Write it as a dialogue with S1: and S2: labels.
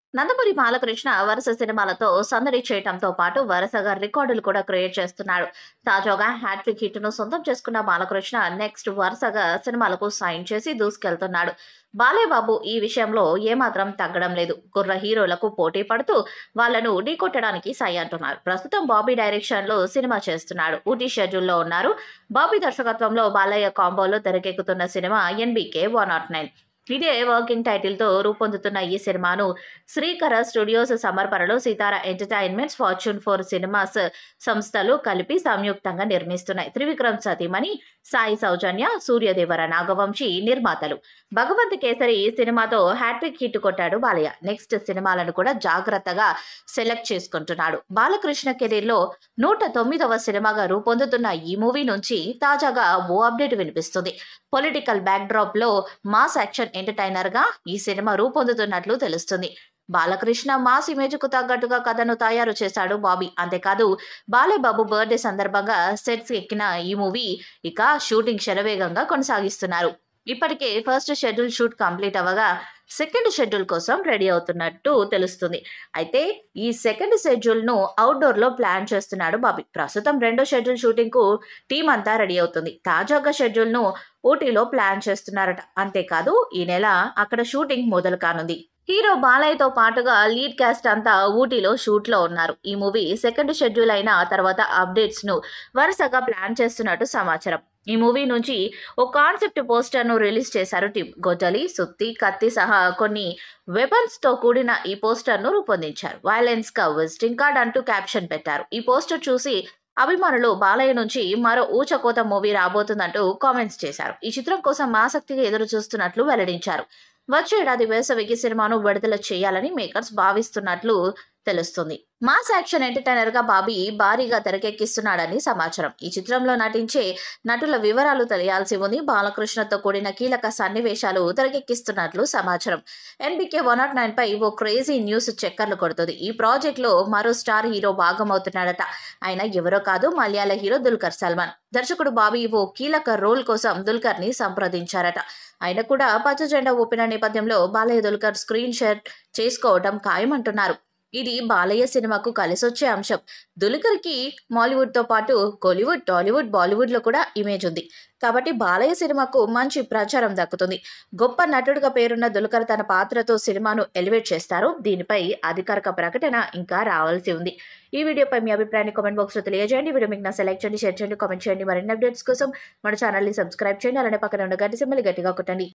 S1: నందమూరి బాలకృష్ణ వరుస సినిమాలతో సందడి చేయడంతో పాటు వరుసగా రికార్డులు కూడా క్రియేట్ చేస్తున్నాడు. తాజాగా హ్యాట్రిక్ హిట్ ను సొంతం చేసుకున్న బాలకృష్ణ నెక్స్ట్ వరుసగా సినిమాలకు సైన్ చేసి దూసుకెళ్తున్నాడు. బాలయ్య బాబు ఈ విషయంలో ఏమాత్రం తగ్గడం లేదు. కుర్ర హీరోలకు పోటీ పడుతూ వాళ్లను ఢీకొట్టడానికి సై అంటున్నారు. ప్రస్తుతం బాబీ డైరెక్షన్ లో సినిమా చేస్తున్నాడు. ఊటీ షెడ్యూల్లో ఉన్నారు. బాబీ దర్శకత్వంలో బాలయ్య కాంబోలో తెరకెక్కుతున్న సినిమా NBK 109. ఇదే వర్కింగ్ టైటిల్ తో రూపొందుతున్న ఈ సినిమాను శ్రీకర స్టూడియోస్ సమర్పణలో సితార ఎంటర్టైన్మెంట్స్, ఫార్చ్యూన్ 4 సినిమాస్ సంస్థలు కలిపి సంయుక్తంగా నిర్మిస్తున్నాయి. త్రివిక్రమ్ సతీమణి సాయి సౌజన్య, సూర్య దేవర నాగవంశి నిర్మాతలు. భగవంత్ కేసరి సినిమాతో హ్యాట్రిక్ హిట్ కొట్టాడు బాలయ్య. నెక్స్ట్ సినిమాలను కూడా జాగ్రత్తగా సెలెక్ట్ చేసుకుంటున్నాడు. బాలకృష్ణ కెరీర్ లో 109వ సినిమాగా రూపొందుతున్న ఈ మూవీ నుంచి తాజాగా ఓ అప్డేట్ వినిపిస్తుంది. పొలిటికల్ బ్యాక్ డ్రాప్ లో మాస్ యాక్షన్ ఎంటర్టైనర్ గా ఈ సినిమా రూపొందుతున్నట్లు తెలుస్తుంది. బాలకృష్ణ మాస్ ఇమేజ్ కు తగ్గట్టుగా కథను తయారు చేశాడు బాబీ. అంతేకాదు బాలయ్య బాబు బర్త్డే సందర్భంగా సెట్స్ ఎక్కిన ఈ మూవీ ఇక షూటింగ్ శరవేగంగా కొనసాగిస్తున్నారు. ఇప్పటికే ఫస్ట్ షెడ్యూల్ షూట్ కంప్లీట్ అవ్వగా సెకండ్ షెడ్యూల్ కోసం రెడీ అవుతున్నట్టు తెలుస్తుంది. అయితే ఈ సెకండ్ షెడ్యూల్ ను అవుట్డోర్ లో ప్లాన్ చేస్తున్నాడు బాబీ. ప్రస్తుతం రెండో షెడ్యూల్ షూటింగ్ కు టీం అంతా రెడీ అవుతుంది. తాజాగా షెడ్యూల్ ను ఊటీలో ప్లాన్ చేస్తున్నారట. అంతేకాదు ఈ నెల అక్కడ షూటింగ్ మొదలు కానుంది. హీరో బాలయ్యతో పాటుగా లీడ్ క్యాస్ట్ అంతా ఊటీలో షూట్ లో ఉన్నారు. ఈ మూవీ సెకండ్ షెడ్యూల్ అయిన తర్వాత అప్డేట్స్ ను వరుసగా ప్లాన్ చేస్తున్నట్టు సమాచారం. ఈ మూవీ నుంచి ఓ కాన్సెప్ట్ పోస్టర్ ను రిలీజ్ చేశారు టీం. గొడ్డలి, సుత్తి, కత్తి సహా కొన్ని వెపన్స్ తో కూడిన ఈ పోస్టర్ ను రూపొందించారు. వైలెన్స్ కా విజిటింగ్ కార్డ్ అంటూ క్యాప్షన్ పెట్టారు. ఈ పోస్టర్ చూసి అభిమానులు బాలయ్య నుంచి మరో ఊచకోత మూవీ రాబోతుందంటూ కామెంట్స్ చేశారు. ఈ చిత్రం కోసం ఆసక్తిగా ఎదురు చూస్తున్నట్లు వెల్లడించారు. వచ్చే ఏడాది వేసవికి సినిమాను విడుదల చేయాలని మేకర్స్ భావిస్తున్నట్లు తెలుస్తుంది. మాస్ యాక్షన్ ఎంటర్టైనర్ గా బాబీ భారీగా తెరకెక్కిస్తున్నాడని సమాచారం. ఈ చిత్రంలో నటించే నటుల వివరాలు తెలియాల్సి ఉంది. బాలకృష్ణతో కూడిన కీలక సన్నివేశాలు తెరకెక్కిస్తున్నట్లు సమాచారం. NBK 109 పై ఓ క్రేజీ న్యూస్ చక్కర్లు కొడుతుంది. ఈ ప్రాజెక్ట్ లో మరో స్టార్ హీరో భాగమవుతున్నాడట. ఆయన ఎవరో కాదు, మలయాళ హీరో దుల్కర్ సల్మాన్. దర్శకుడు బాబీ ఓ కీలక రోల్ కోసం దుల్కర్ ని సంప్రదించారట. ఆయన కూడా పచ్చ జెండా ఊపిన నేపథ్యంలో బాలయ్య దుల్కర్ స్క్రీన్ షేర్ చేసుకోవడం ఖాయమంటున్నారు. ఇది బాలయ్య సినిమాకు కలిసొచ్చే అంశం. దుల్కర్ కి మాలీవుడ్ తో పాటు కోలీవుడ్, టాలీవుడ్, బాలీవుడ్ లో కూడా ఇమేజ్ ఉంది. కాబట్టి బాలయ్య సినిమాకు మంచి ప్రచారం దక్కుతుంది. గొప్ప నటుడిగా పేరున్న దుల్కర్ తన పాత్రతో సినిమాను ఎలివేట్ చేస్తారు. దీనిపై అధికారిక ప్రకటన ఇంకా రావాల్సి ఉంది. ఈ వీడియోపై మీ అభిప్రాయాన్ని కామెంట్ బాక్స్ లో తెలియజేయండి. వీడియో మీకు లైక్ చేయండి, షేర్ చేయండి, కామెంట్ చేయండి. మరిన్ని అప్డేట్స్ కోసం మన ఛానల్ ని సబ్స్క్రైబ్ చేయండి. అలానే పక్కన ఉన్న గంట సింబల్ గట్టిగా కొట్టండి.